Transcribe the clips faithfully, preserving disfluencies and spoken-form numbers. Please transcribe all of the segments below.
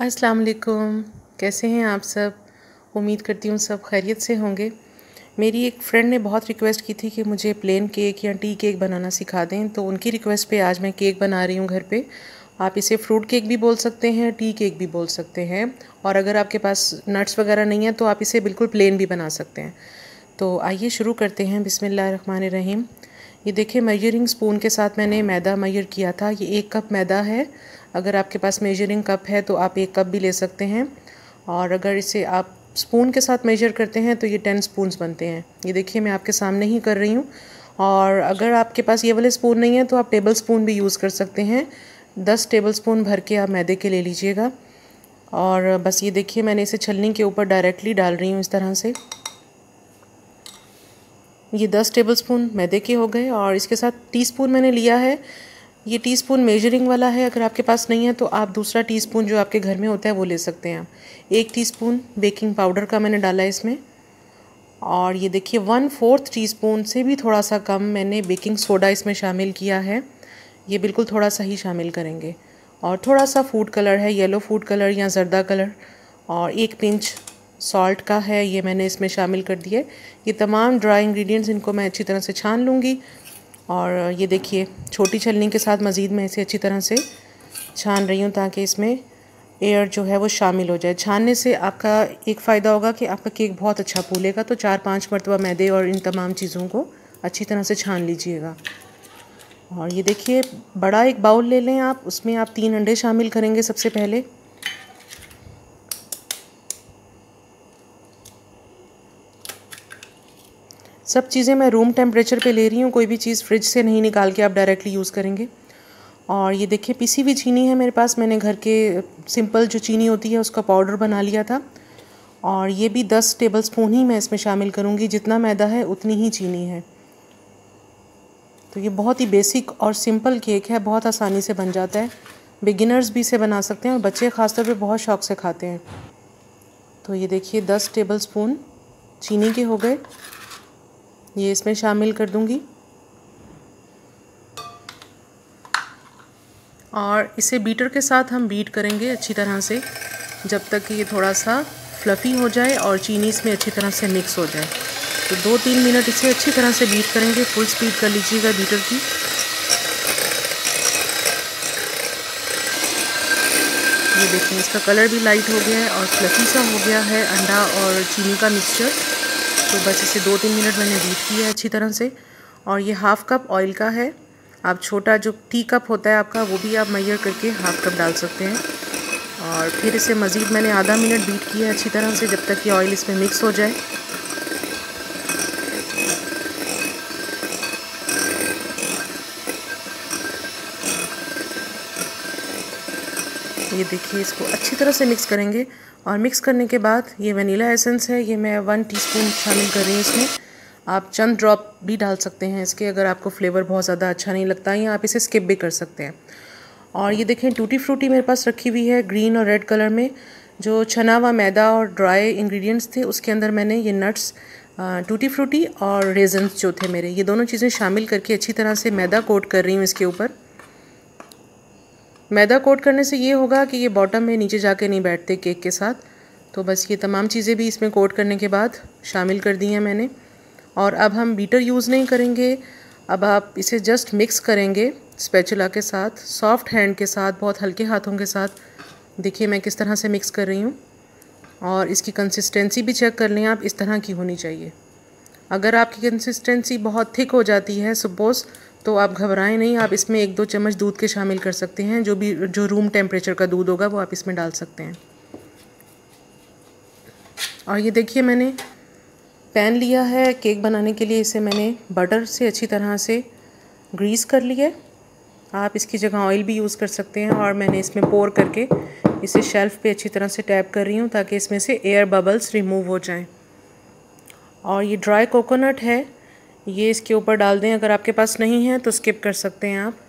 अस्सलाम वालेकुम। कैसे हैं आप सब? उम्मीद करती हूँ सब खैरियत से होंगे। मेरी एक फ्रेंड ने बहुत रिक्वेस्ट की थी कि मुझे प्लेन केक या टी केक बनाना सिखा दें, तो उनकी रिक्वेस्ट पे आज मैं केक बना रही हूँ घर पे। आप इसे फ्रूट केक भी बोल सकते हैं, टी केक भी बोल सकते हैं, और अगर आपके पास नट्स वगैरह नहीं है तो आप इसे बिल्कुल प्लेन भी बना सकते हैं। तो आइए शुरू करते हैं। बिस्मिल्लाहिर्रहमानिर्रहीम। ये देखिए, मेजरिंग स्पून के साथ मैंने मैदा मेजर किया था। ये एक कप मैदा है। अगर आपके पास मेजरिंग कप है तो आप एक कप भी ले सकते हैं, और अगर इसे आप स्पून के साथ मेजर करते हैं तो ये टेन स्पून्स बनते हैं। ये देखिए, मैं आपके सामने ही कर रही हूँ। और अगर आपके पास ये वाले स्पून नहीं है तो आप टेबल स्पून भी यूज़ कर सकते हैं। दस टेबल स्पून भर के आप मैदे के ले लीजिएगा। और बस ये देखिए, मैंने इसे छलनी के ऊपर डायरेक्टली डाल रही हूँ इस तरह से। ये दस टेबलस्पून मैदे के हो गए, और इसके साथ टीस्पून मैंने लिया है। ये टीस्पून मेजरिंग वाला है। अगर आपके पास नहीं है तो आप दूसरा टीस्पून जो आपके घर में होता है वो ले सकते हैं। एक टीस्पून बेकिंग पाउडर का मैंने डाला है इसमें। और ये देखिए, वन फोर्थ टीस्पून से भी थोड़ा सा कम मैंने बेकिंग सोडा इसमें शामिल किया है। ये बिल्कुल थोड़ा सा ही शामिल करेंगे। और थोड़ा सा फूड कलर है, येलो फूड कलर या जर्दा कलर। और एक पिंच सॉल्ट का है, ये मैंने इसमें शामिल कर दिए। ये तमाम ड्राई इंग्रेडिएंट्स, इनको मैं अच्छी तरह से छान लूँगी। और ये देखिए, छोटी छलनी के साथ मज़ीद मैं इसे अच्छी तरह से छान रही हूँ ताकि इसमें एयर जो है वो शामिल हो जाए। छानने से आपका एक फ़ायदा होगा कि आपका केक बहुत अच्छा फूलेगा। तो चार पाँच मरतबा मैदे और इन तमाम चीज़ों को अच्छी तरह से छान लीजिएगा। और ये देखिए, बड़ा एक बाउल ले लें आप, उसमें आप तीन अंडे शामिल करेंगे सबसे पहले। सब चीज़ें मैं रूम टेम्परेचर पे ले रही हूँ, कोई भी चीज़ फ्रिज से नहीं निकाल के आप डायरेक्टली यूज़ करेंगे। और ये देखिए, पिसी हुई चीनी है मेरे पास। मैंने घर के सिंपल जो चीनी होती है उसका पाउडर बना लिया था। और ये भी दस टेबल स्पून ही मैं इसमें शामिल करूँगी। जितना मैदा है उतनी ही चीनी है। तो ये बहुत ही बेसिक और सिंपल केक है, बहुत आसानी से बन जाता है। बिगिनर्स भी इसे बना सकते हैं और बच्चे ख़ासतौर पे बहुत शौक़ से खाते हैं। तो ये देखिए, दस टेबल स्पून चीनी के हो गए। ये इसमें शामिल कर दूंगी, और इसे बीटर के साथ हम बीट करेंगे अच्छी तरह से, जब तक कि ये थोड़ा सा फ्लफ़ी हो जाए और चीनी इसमें अच्छी तरह से मिक्स हो जाए। तो दो तीन मिनट इसे अच्छी तरह से बीट करेंगे। फुल स्पीड कर लीजिएगा बीटर की। ये देखिए, इसका कलर भी लाइट हो गया है और फ्लफ़ी सा हो गया है अंडा और चीनी का मिक्सचर। तो बस इसे दो तीन मिनट मैंने बीट किया है अच्छी तरह से। और ये हाफ़ कप ऑयल का है। आप छोटा जो टी कप होता है आपका, वो भी आप मेजर करके हाफ़ कप डाल सकते हैं। और फिर इसे मज़ीद मैंने आधा मिनट बीट किया है अच्छी तरह से, जब तक कि ऑयल इसमें मिक्स हो जाए। ये देखिए, इसको अच्छी तरह से मिक्स करेंगे। और मिक्स करने के बाद ये वनीला एसेंस है, ये मैं वन टीस्पून शामिल कर रही हूँ इसमें। आप चंद ड्रॉप भी डाल सकते हैं इसके, अगर आपको फ्लेवर बहुत ज़्यादा अच्छा नहीं लगता है, या आप इसे स्किप भी कर सकते हैं। और ये देखें, टूटी फ्रूटी मेरे पास रखी हुई है ग्रीन और रेड कलर में। जो छना हुआ मैदा और ड्राई इंग्रेडिएंट्स थे उसके अंदर मैंने ये नट्स, टूटी फ्रूटी और रेजन्स जो थे मेरे, ये दोनों चीज़ें शामिल करके अच्छी तरह से मैदा कोट कर रही हूँ इसके ऊपर। मैदा कोट करने से ये होगा कि ये बॉटम में नीचे जाके नहीं बैठते केक के साथ। तो बस ये तमाम चीज़ें भी इसमें कोट करने के बाद शामिल कर दी हैं मैंने। और अब हम बीटर यूज़ नहीं करेंगे। अब आप इसे जस्ट मिक्स करेंगे स्पैचुला के साथ, सॉफ्ट हैंड के साथ, बहुत हल्के हाथों के साथ। देखिए मैं किस तरह से मिक्स कर रही हूँ। और इसकी कंसिस्टेंसी भी चेक कर लें आप, इस तरह की होनी चाहिए। अगर आपकी कंसिस्टेंसी बहुत थिक हो जाती है सपोज़, तो आप घबराएं नहीं, आप इसमें एक दो चम्मच दूध के शामिल कर सकते हैं। जो भी जो रूम टेम्परेचर का दूध होगा वो आप इसमें डाल सकते हैं। और ये देखिए, मैंने पैन लिया है केक बनाने के लिए। इसे मैंने बटर से अच्छी तरह से ग्रीस कर लिया है। आप इसकी जगह ऑयल भी यूज़ कर सकते हैं। और मैंने इसमें पोर करके इसे शेल्फ़ पे अच्छी तरह से टैप कर रही हूँ ताकि इसमें से एयर बबल्स रिमूव हो जाएं। और ये ड्राई कोकोनट है, ये इसके ऊपर डाल दें। अगर आपके पास नहीं है तो स्किप कर सकते हैं आप।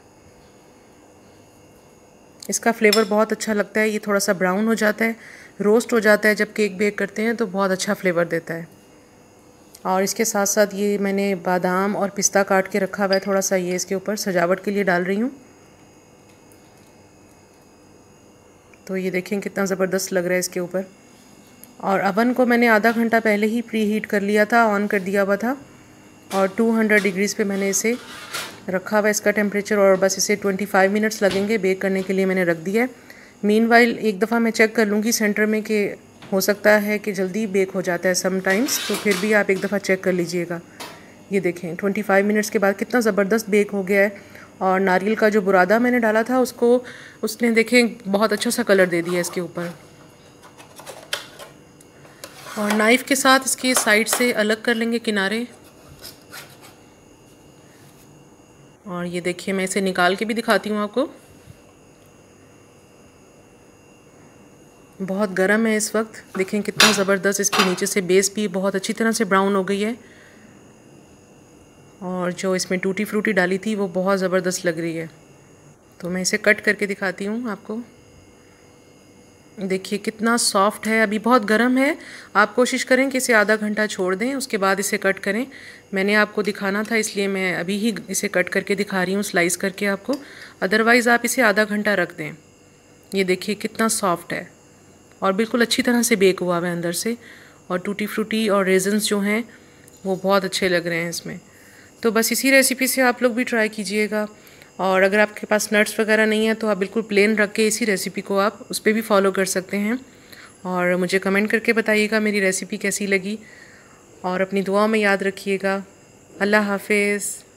इसका फ्लेवर बहुत अच्छा लगता है। ये थोड़ा सा ब्राउन हो जाता है, रोस्ट हो जाता है जब केक बेक करते हैं, तो बहुत अच्छा फ्लेवर देता है। और इसके साथ साथ ये मैंने बादाम और पिस्ता काट के रखा हुआ है, थोड़ा सा ये इसके ऊपर सजावट के लिए डाल रही हूँ। तो ये देखें कितना ज़बरदस्त लग रहा है इसके ऊपर। और अवन को मैंने आधा घंटा पहले ही प्री हीट कर लिया था, ऑन कर दिया हुआ था, और टू हंड्रेड डिग्रीज़ पे मैंने इसे रखा हुआ इसका टेम्परेचर, और बस इसे ट्वेंटी फाइव मिनट्स लगेंगे बेक करने के लिए मैंने रख दिया है। मीनवाइल एक दफ़ा मैं चेक कर लूँगी सेंटर में कि हो सकता है कि जल्दी बेक हो जाता है समटाइम्स, तो फिर भी आप एक दफ़ा चेक कर लीजिएगा। ये देखें ट्वेंटी फाइव मिनट्स के बाद कितना ज़बरदस्त बेक हो गया है। और नारियल का जो बुरादा मैंने डाला था उसको उसने देखें बहुत अच्छा सा कलर दे दिया इसके ऊपर। और नाइफ़ के साथ इसके साइड से अलग कर लेंगे किनारे। और ये देखिए मैं इसे निकाल के भी दिखाती हूँ आपको। बहुत गर्म है इस वक्त, देखें कितना ज़बरदस्त इसके नीचे से बेस भी बहुत अच्छी तरह से ब्राउन हो गई है। और जो इसमें टूटी फ्रूटी डाली थी वो बहुत ज़बरदस्त लग रही है। तो मैं इसे कट करके दिखाती हूँ आपको। देखिए कितना सॉफ्ट है, अभी बहुत गर्म है। आप कोशिश करें कि इसे आधा घंटा छोड़ दें, उसके बाद इसे कट करें। मैंने आपको दिखाना था इसलिए मैं अभी ही इसे कट करके दिखा रही हूँ, स्लाइस करके आपको। अदरवाइज़ आप इसे आधा घंटा रख दें। ये देखिए कितना सॉफ्ट है और बिल्कुल अच्छी तरह से बेक हुआ है अंदर से। और टूटी फ्रूटी और रेजन्स जो हैं वो बहुत अच्छे लग रहे हैं इसमें। तो बस इसी रेसिपी से आप लोग भी ट्राई कीजिएगा। और अगर आपके पास नट्स वगैरह नहीं है तो आप बिल्कुल प्लेन रख के इसी रेसिपी को आप उस पर भी फॉलो कर सकते हैं। और मुझे कमेंट करके बताइएगा मेरी रेसिपी कैसी लगी, और अपनी दुआओं में याद रखिएगा। अल्लाह हाफिज़।